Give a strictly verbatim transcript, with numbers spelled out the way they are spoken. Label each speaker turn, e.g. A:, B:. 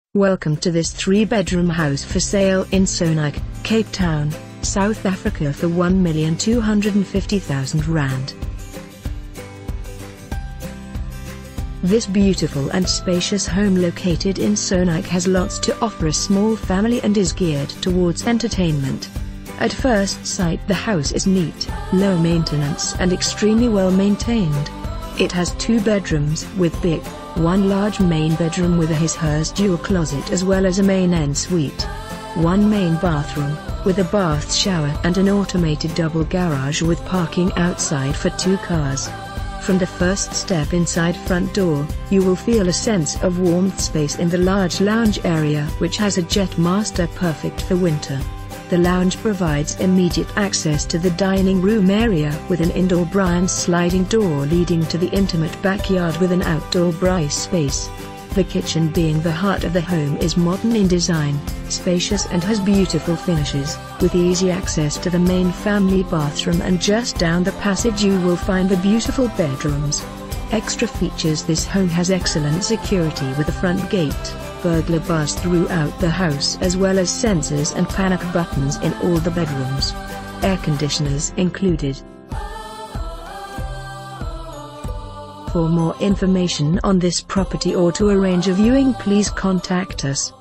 A: Welcome to this three-bedroom house for sale in Soneike, Cape Town, South Africa for one million two hundred fifty thousand rand. This beautiful and spacious home located in Soneike has lots to offer a small family and is geared towards entertainment. At first sight, the house is neat, low maintenance and extremely well maintained. It has two bedrooms with big, one large main bedroom with a his-hers dual closet as well as a main ensuite. One main bathroom, with a bath shower and an automated double garage with parking outside for two cars. From the first step inside front door, you will feel a sense of warmth space in the large lounge area which has a jet master perfect for winter. The lounge provides immediate access to the dining room area with an indoor blinds sliding door leading to the intimate backyard with an outdoor braai space. The kitchen, being the heart of the home, is modern in design, spacious and has beautiful finishes, with easy access to the main family bathroom, and just down the passage you will find the beautiful bedrooms. Extra features: this home has excellent security with a front gate, burglar bars throughout the house as well as sensors and panic buttons in all the bedrooms. Air conditioners included. For more information on this property or to arrange a viewing, please contact us.